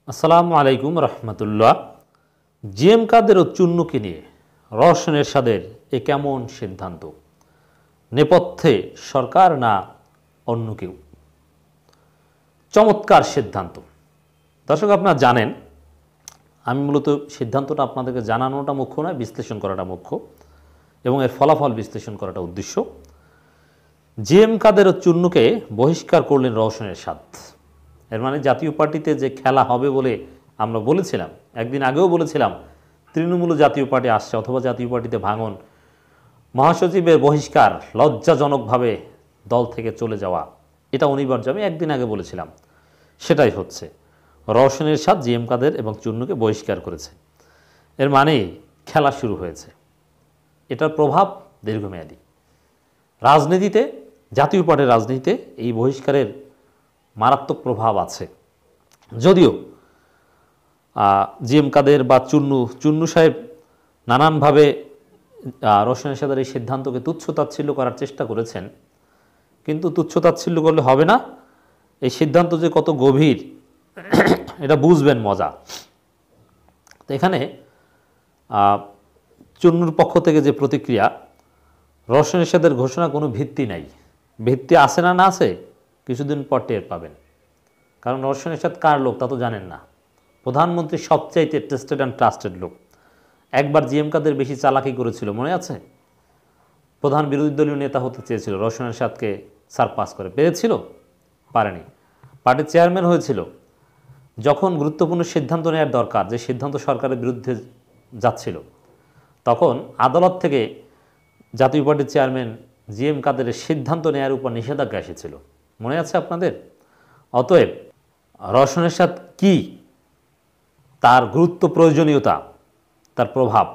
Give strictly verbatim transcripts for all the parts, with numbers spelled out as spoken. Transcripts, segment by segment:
আসসালামু আলাইকুম রহমতুল্লাহ। জিএম কাদের ও চুন্নুকে নিয়ে রওশন এরশাদের এ কেমন সিদ্ধান্ত? নেপথ্যে সরকার না অন্য কেউ? চমৎকার সিদ্ধান্ত। দর্শক, আপনারা জানেন আমি মূলত সিদ্ধান্তটা আপনাদেরকে জানানোটা মুখ্য নয়, বিশ্লেষণ করাটা মুখ্য এবং এর ফলাফল বিশ্লেষণ করাটা উদ্দেশ্য। জিএম কাদের ও চুন্নুকে বহিষ্কার করলেন রওশন এরশাদ। এর মানে জাতীয় পার্টিতে যে খেলা হবে বলে আমরা বলেছিলাম, একদিন আগেও বলেছিলাম তৃণমূল জাতীয় পার্টি আসছে অথবা জাতীয় পার্টিতে ভাঙন, মহাসচিবের বহিষ্কার, লজ্জাজনকভাবে দল থেকে চলে যাওয়া, এটা অনিবার্য। আমি একদিন আগে বলেছিলাম, সেটাই হচ্ছে। রওশন এরশাদ জিএম কাদের এবং চুন্নুকে বহিষ্কার করেছে। এর মানে খেলা শুরু হয়েছে। এটার প্রভাব দীর্ঘমেয়াদী। রাজনীতিতে, জাতীয় পার্টির রাজনীতিতে এই বহিষ্কারের মারাত্মক প্রভাব আছে। যদিও জিএম কাদের বা চুন্নু চুন্নু সাহেব নানানভাবে রওশন এরশাদের এই সিদ্ধান্তকে তুচ্ছতাচ্ছিল্য করার চেষ্টা করেছেন, কিন্তু তুচ্ছতাচ্ছিল্য করলে হবে না। এই সিদ্ধান্ত যে কত গভীর এটা বুঝবেন মজা। তো এখানে চুন্নুর পক্ষ থেকে যে প্রতিক্রিয়া, রওশন এরশাদের ঘোষণা কোনো ভিত্তি নাই। ভিত্তি আছে না না আছে কিছুদিন পর টের পাবেন। কারণ রওশন এরশাদ কার লোক তা তো জানেন না। প্রধানমন্ত্রী সবচাইতে টেস্টেড অ্যান্ড ট্রাস্টেড লোক। একবার জিএম কাদের বেশি চালাকি করেছিল, মনে আছে? প্রধান বিরোধী দলীয় নেতা হতে চেয়েছিল, রওশন এরশাদকে সারপাস করে পেরেছিল, পারেনি। পার্টির চেয়ারম্যান হয়েছিল। যখন গুরুত্বপূর্ণ সিদ্ধান্ত নেওয়ার দরকার, যে সিদ্ধান্ত সরকারের বিরুদ্ধে যাচ্ছিল, তখন আদালত থেকে জাতীয় পার্টির চেয়ারম্যান জিএম কাদের সিদ্ধান্ত নেওয়ার উপর নিষেধাজ্ঞা এসেছিল, মনে আছে আপনাদের? অতএব রওশন এরশাদ কি, তার গুরুত্ব, প্রয়োজনীয়তা, তার প্রভাব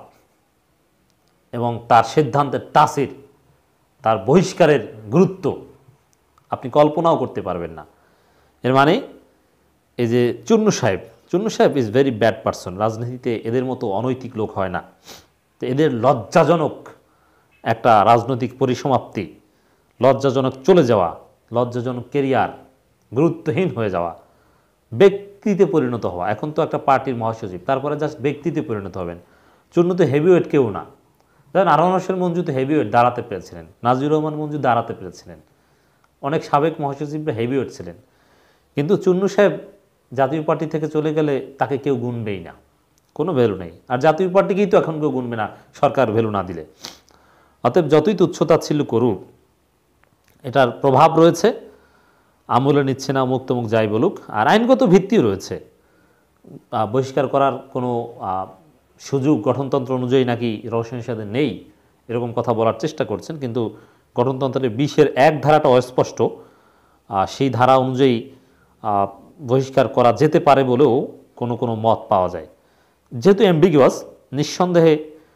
এবং তার সিদ্ধান্তের তাসির, তার বহিষ্কারের গুরুত্ব আপনি কল্পনাও করতে পারবেন না। এর মানে এই যে চুন্নু সাহেব, চুন্নু সাহেব ইজ ভেরি ব্যাড পারসন। রাজনীতিতে এদের মতো অনৈতিক লোক হয় না। তো এদের লজ্জাজনক একটা রাজনৈতিক পরিসমাপ্তি, লজ্জাজনক চলে যাওয়া, লজ্জাজনক কেরিয়ার, গুরুত্বহীন হয়ে যাওয়া, ব্যক্তিতে পরিণত হওয়া। এখন তো একটা পার্টির মহাসচিব, তারপরে জাস্ট ব্যক্তিতে পরিণত হবেন। চুন্নু তো হেভিওয়েট কেউ না। যেমন আরমান হোসেন মঞ্জু তো হেভিওয়েট দাঁড়াতে পেরেছিলেন, নাজির রহমান মঞ্জু দাঁড়াতে পেরেছিলেন, অনেক সাবেক মহাসচিবরা হেভিওয়েট ছিলেন। কিন্তু চুন্নু সাহেব জাতীয় পার্টি থেকে চলে গেলে তাকে কেউ গুনবেই না, কোনো ভ্যালু নেই। আর জাতীয় পার্টিকেই তো এখন কেউ গুনবে না সরকার ভ্যালু না দিলে। অতএব যতই তুচ্ছতাচ্ছিল্য করুক, এটার প্রভাব রয়েছে। আমলে নিচ্ছে না, মুখ তমুক যাই বলুক। আর আইনগত ভিত্তিও রয়েছে। বহিষ্কার করার কোনো সুযোগ গঠনতন্ত্র অনুযায়ী নাকি রওশন এরশাদের নেই, এরকম কথা বলার চেষ্টা করছেন। কিন্তু গঠনতন্ত্রের বিশের এক ধারাটা অস্পষ্ট, সেই ধারা অনুযায়ী বহিষ্কার করা যেতে পারে বলেও কোনো কোনো মত পাওয়া যায়। যেহেতু অ্যাম্বিগুয়াস, নিঃসন্দেহে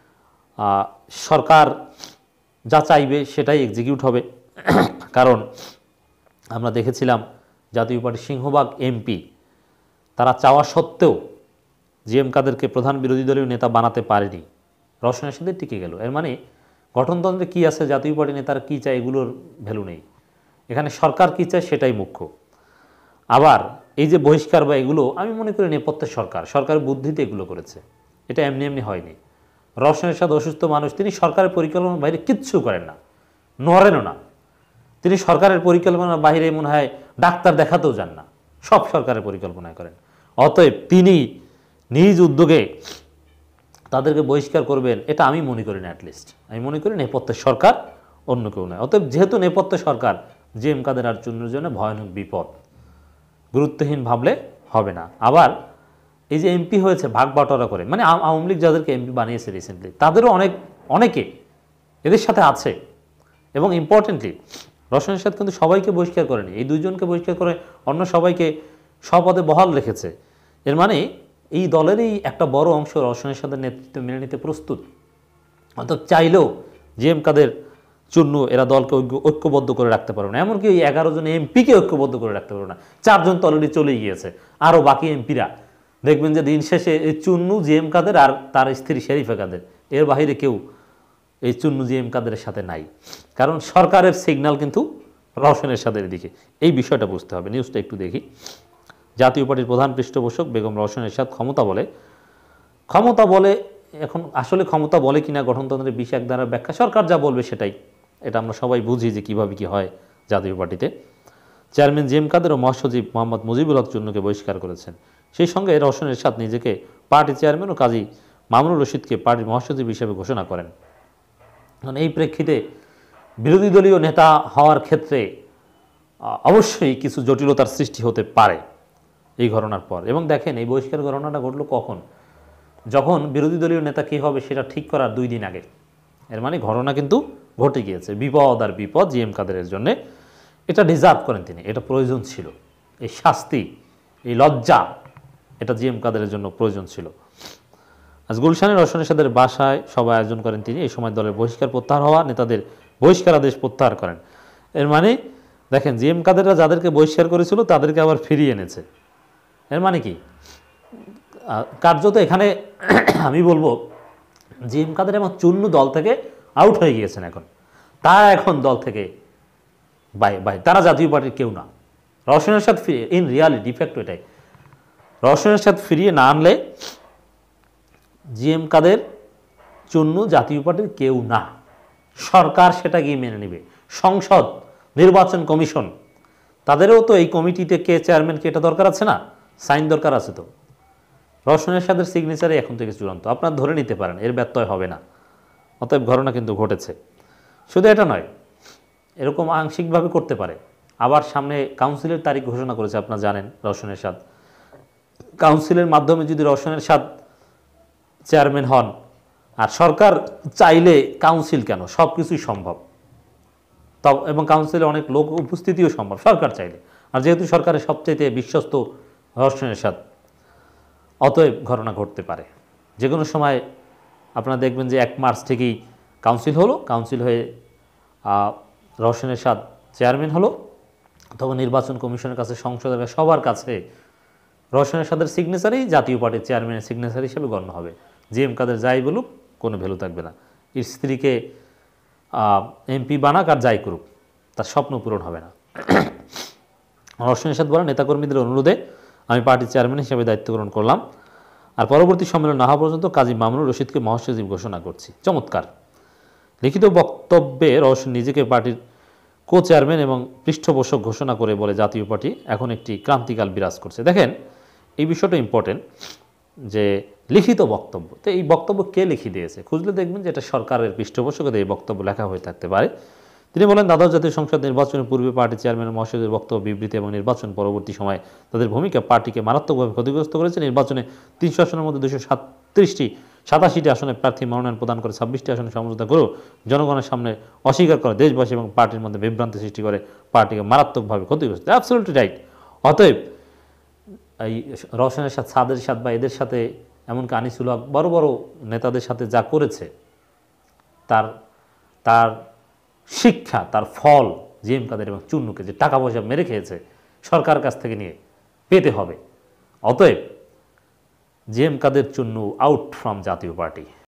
সরকার যা চাইবে সেটাই এক্সিকিউট হবে। কারণ আমরা দেখেছিলাম জাতীয় পার্টির সিংহভাগ এমপি তারা চাওয়া সত্ত্বেও জিএম কাদেরকে প্রধান বিরোধী দলীয় নেতা বানাতে পারেনি, রওশন এরশাদের টিকে গেল। এর মানে গঠনতন্ত্রে কী আছে, জাতীয় পার্টি নেতারা কী চায়, এগুলোর ভ্যালু নেই। এখানে সরকার কী চায় সেটাই মুখ্য। আবার এই যে বহিষ্কার বা এগুলো, আমি মনে করি নেপথ্যের সরকার, সরকারের বুদ্ধিতে এগুলো করেছে। এটা এমনি এমনি হয়নি। রওশন এরশাদ অসুস্থ মানুষ, তিনি সরকারের পরিকল্পনার বাইরে কিচ্ছু করেন না, নড়েনও না। তিনি সরকারের পরিকল্পনার বাইরে মনে হয় ডাক্তার দেখাতেও যান না, সব সরকারের পরিকল্পনায় করেন। অতএব তিনি নিজ উদ্যোগে তাদেরকে বহিষ্কার করবেন, এটা আমি মনে করি না। অ্যাটলিস্ট আমি মনে করি নেপথ্যের সরকার, অন্য কেউ নয়। অতএব যেহেতু নেপথ্যের সরকার, জিএম কাদের আর চুন্নুর জন্য ভয়ানক বিপদ। গুরুত্বহীন ভাবলে হবে না। আবার এই যে এমপি হয়েছে ভাগ বাটোয়ারা করে, মানে আওয়ামী লীগ যাদেরকে এমপি বানিয়েছে রিসেন্টলি, তাদেরও অনেক অনেকে এদের সাথে আছে। এবং ইম্পর্টেন্টলি রওশন এরশাদ কিন্তু সবাইকে বহিষ্কার করেনি, এই দুইজনকে বহিষ্কার করে অন্য সবাইকে স্বপদে বহাল রেখেছে। এর মানে এই দলেরই একটা বড় অংশ রওশন এরশাদের নেতৃত্ব মেনে নিতে প্রস্তুত। অর্থাৎ চাইলেও জিএম কাদের, চুন্নু এরা দলকে ঐক্যবদ্ধ করে রাখতে পারবে না। এমনকি ওই এগারো জন এমপিকে ঐক্যবদ্ধ করে রাখতে পারবে না। চারজন তো অলরেডি চলেই গিয়েছে, আরও বাকি এমপিরা দেখবেন যে দিন শেষে এই চুন্নু, জিএম কাদের আর তার স্ত্রী শেরিফা কাদের, এর বাহিরে কেউ এই চুন্নু জিএম কাদের সাথে নাই। কারণ সরকারের সিগন্যাল কিন্তু রওশন এরশাদের দিকে, এই বিষয়টা বুঝতে হবে। নিউজটা একটু দেখি। জাতীয় পার্টির প্রধান পৃষ্ঠপোষক বেগম রওশন এরশাদ ক্ষমতা বলে ক্ষমতা বলে এখন আসলে ক্ষমতা বলে কিনা গঠনতন্ত্রের বিশ এক ধারার ব্যাখ্যা, সরকার যা বলবে সেটাই, এটা আমরা সবাই বুঝি যে কীভাবে কী হয় জাতীয় পার্টিতে। চেয়ারম্যান জি এম কাদের ও মহাসচিব মোহাম্মদ মুজিবুল হক চুন্নুকে বহিষ্কার করেছেন। সেই সঙ্গে রওশন এরশাদ নিজেকে পার্টি চেয়ারম্যান ও কাজী মামুনুর রশিদকে পার্টির মহাসচিব হিসেবে ঘোষণা করেন। এই প্রেক্ষিতে বিরোধী দলীয় নেতা হওয়ার ক্ষেত্রে অবশ্যই কিছু জটিলতার সৃষ্টি হতে পারে এই ঘটনার পর। এবং দেখেন এই বহিষ্কার ঘটনাটা ঘটলো কখন, যখন বিরোধী দলীয় নেতা কী হবে সেটা ঠিক করার দুই দিন আগে। এর মানে ঘটনা কিন্তু ঘটে গিয়েছে, বিপদ আর বিপদ জি এম কাদেরের জন্যে। এটা ডিজার্ভ করেন তিনি, এটা প্রয়োজন ছিল, এই শাস্তি, এই লজ্জা, এটা জি এম কাদেরের জন্য প্রয়োজন ছিল। আজ গুলশানের রওশন এরশাদের বাসায় সভা আয়োজন করেন তিনি। এই সময় দলের বহিষ্কার প্রত্যাহার হওয়া নেতাদের বহিষ্কার আদেশ প্রত্যাহার করেন। এর মানে দেখেন জি এম কাদেররা যাদেরকে বহিষ্কার করেছিল তাদেরকে আবার ফিরিয়ে এনেছে। এর মানে কি কার্যত এখানে আমি বলবো জি এম কাদের এবং চুন্নু দল থেকে আউট হয়ে গিয়েছেন, এখন তারা এখন দল থেকে বাই বাই, তারা জাতীয় পার্টির কেউ না। রওশন এরশাদ ফিরিয়ে, ইন রিয়ালিটি ডিফেক্ট এটাই, রওশন এরশাদ ফিরিয়ে না আনলে জি এম কাদের চুন্নু জাতীয় পার্টির কেউ না। সরকার সেটা গিয়ে মেনে নেবে, সংসদ, নির্বাচন কমিশন, তাদেরও তো এই কমিটিতে কে চেয়ারম্যান কে এটা দরকার আছে না, সাইন দরকার আছে। তো রওশন এরশাদের সিগনেচারে এখন থেকে চূড়ান্ত, আপনারা ধরে নিতে পারেন এর ব্যত্যয় হবে না। অতএব ঘটনা কিন্তু ঘটেছে। শুধু এটা নয়, এরকম আংশিকভাবে করতে পারে। আবার সামনে কাউন্সিলের তারিখ ঘোষণা করেছে, আপনারা জানেন রওশন এরশাদ। কাউন্সিলের মাধ্যমে যদি রওশন এরশাদ চেয়ারম্যান হন, আর সরকার চাইলে কাউন্সিল কেন, সব কিছুই সম্ভব, তব এবং কাউন্সিলে অনেক লোক উপস্থিতিও সম্ভব সরকার চাইলে। আর যেহেতু সরকারের সবচেয়ে বিশ্বস্ত রওশন এরশাদ, অতএব ঘটনা ঘটতে পারে যে কোনো সময়। আপনারা দেখবেন যে এক মার্চ থেকেই কাউন্সিল হলো, কাউন্সিল হয়ে রওশন এরশাদ চেয়ারম্যান হলো, তখন নির্বাচন কমিশনের কাছে, সংসদের কাছে, সবার কাছে রওশন এরশাদের সিগনেচারেই জাতীয় পার্টির চেয়ারম্যানের সিগনেচার হিসেবে গণ্য হবে। জি এম কাদের যাই বলুক কোনো ভ্যালু থাকবে না। এর স্ত্রীকে এমপি বানাক আর যাই করুক, তার স্বপ্ন পূরণ হবে না। রওশন এরশাদ বলেন, নেতাকর্মীদের অনুরোধে আমি পার্টির চেয়ারম্যান হিসেবে দায়িত্ব গ্রহণ করলাম, আর পরবর্তী সম্মেলন না হওয়া পর্যন্ত কাজী মামুনুর রশিদকে মহাসচিব ঘোষণা করছি। চমৎকার। লিখিত বক্তব্যে রওশন নিজেকে পার্টির কো চেয়ারম্যান এবং পৃষ্ঠপোষক ঘোষণা করে বলে, জাতীয় পার্টি এখন একটি ক্রান্তিকাল বিরাজ করছে। দেখেন এই বিষয়টা ইম্পর্টেন্ট যে লিখিত বক্তব্য, তো এই বক্তব্য কে লিখে দিয়েছে, খুঁজলে দেখবেন যে এটা সরকারের পৃষ্ঠপোষকদের এই বক্তব্য লেখা হয়ে থাকতে পারে। তিনি বলেন, দ্বাদশ জাতীয় সংসদ নির্বাচনের পূর্বে পার্টি চেয়ারম্যান ও মহাসচিবের বক্তব্য, বিবৃতি এবং নির্বাচন পরবর্তী সময়ে তাদের ভূমিকা পার্টিকে মারাত্মকভাবে ক্ষতিগ্রস্ত করেছে। নির্বাচনে তিনশো আসনের মধ্যে দুশো সাতত্রিশটি সাতাশিটি আসনে প্রার্থী মনোনয়ন প্রদান করে ছাব্বিশটি আসনে সমঝোতা করেও জনগণের সামনে অস্বীকার করে দেশবাসী এবং পার্টির মধ্যে বিভ্রান্তি সৃষ্টি করে পার্টিকে মারাত্মকভাবে ক্ষতিগ্রস্ত। Absolutely right. অতএব এই রওশন এরশাদ, সাদের এরশাদ বা এদের সাথে, এমনকি আনিসুল হক, বড় বড় নেতাদের সাথে যা করেছে, তার তার শিক্ষা, তার ফল জি এম কাদের এবং চুন্নুকে যে টাকা পয়সা মেরে খেয়েছে সরকার কাছ থেকে নিয়ে, পেতে হবে। অতএব G M Quader Chunnu out from Jatiya party.